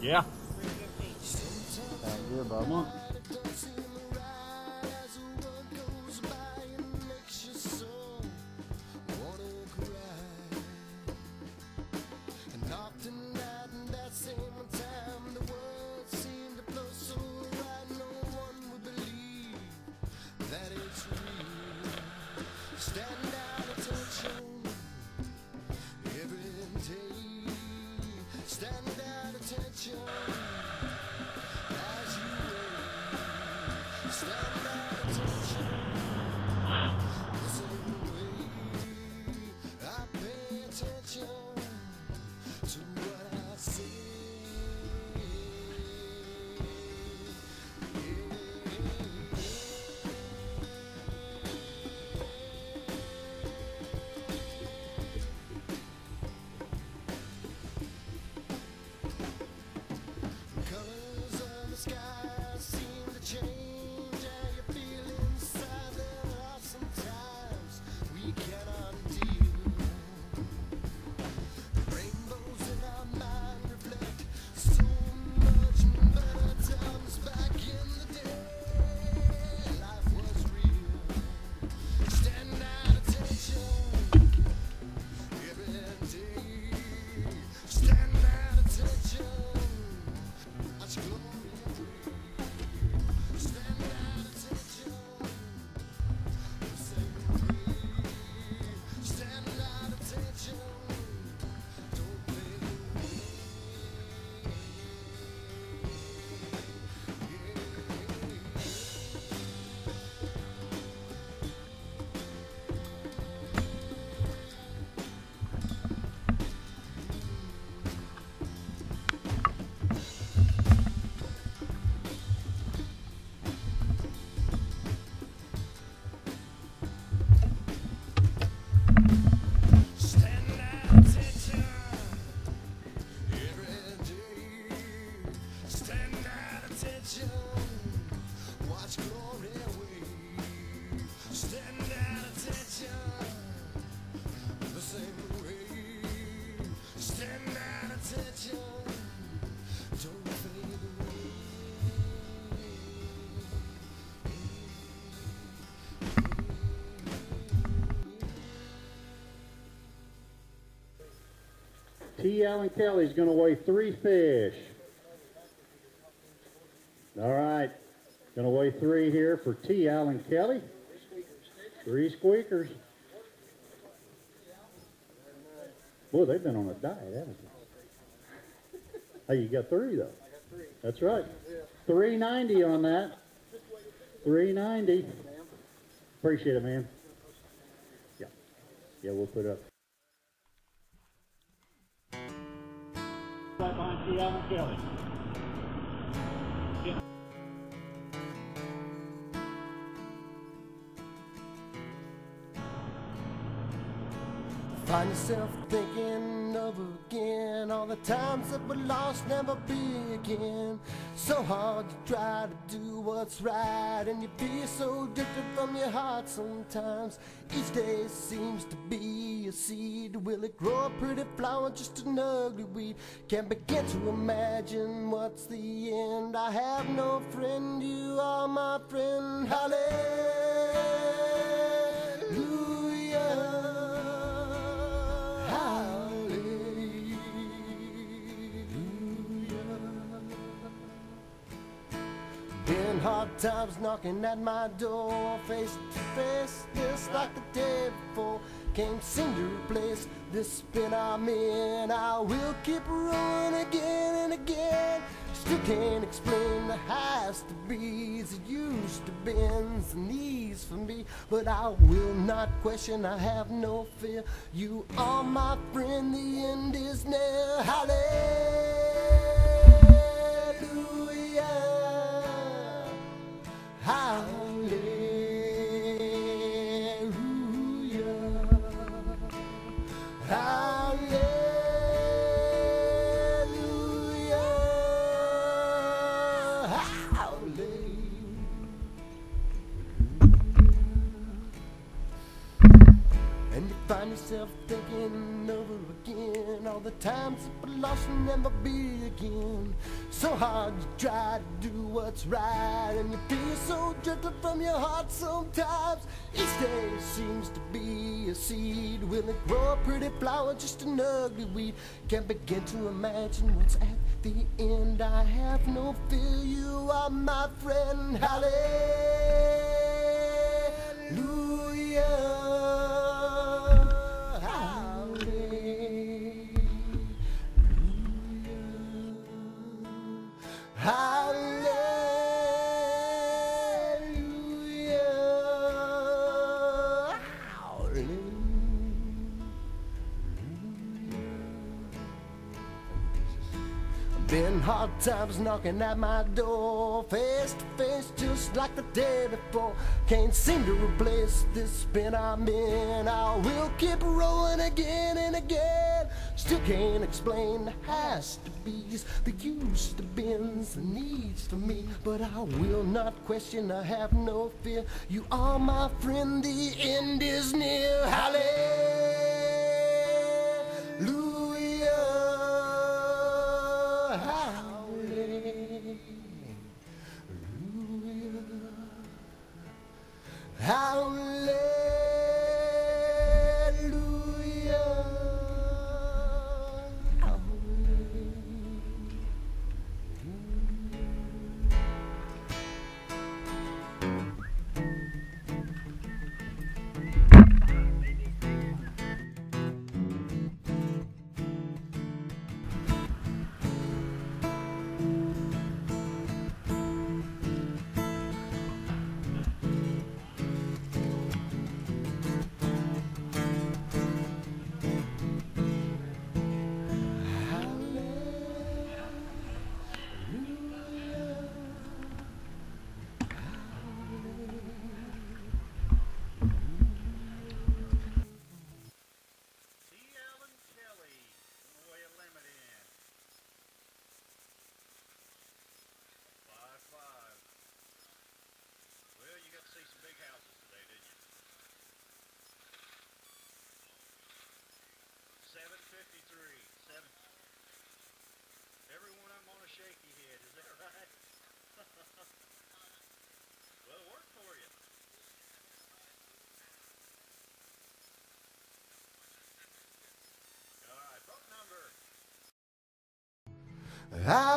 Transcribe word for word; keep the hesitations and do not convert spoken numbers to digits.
Yeah. Thank you, Bubba. T. Allen Kelly's going to weigh three fish. All right. Going to weigh three here for T. Allen Kelly. Three squeakers. Boy, they've been on a diet, haven't they? Hey, you got three, though. That's right. three ninety on that. three ninety. Appreciate it, man. Yeah. Yeah, we'll put it up. Right behind T. Allen Kelly. Yeah. Find yourself thinking of again all the times that were lost, never be again. So hard to try to do what's right, and you feel so drifted from your heart sometimes. Each day seems to be a seed. Will it grow a pretty flower, just an ugly weed? Can't begin to imagine what's the end. I have no friend, you are my friend. Hallelujah. Been hard times knocking at my door, face to face, just like the day before. Can't seem to replace this spin I'm in. I will keep rolling again and again. Still can't explain the highs to bees. It used to bend the knees for me, but I will not question. I have no fear. You are my friend. The end is near. Hallelujah. Hallelujah. Hallelujah. Hallelujah. And if find yourself thinking over again all the times that were lost will never be again. So hard you try to do what's right, and you feel so drifted from your heart sometimes. Each day seems to be a seed. Will it grow a pretty flower, just an ugly weed? Can't begin to imagine what's at the end. I have no fear, you are my friend. Hallelujah. Been hard times knocking at my door, face to face just like the day before. Can't seem to replace this spin I'm in. I will keep rolling again and again. Still can't explain the has to be's, the used to be's, the needs for me. But I will not question, I have no fear. You are my friend, the end is near. Hallelujah. I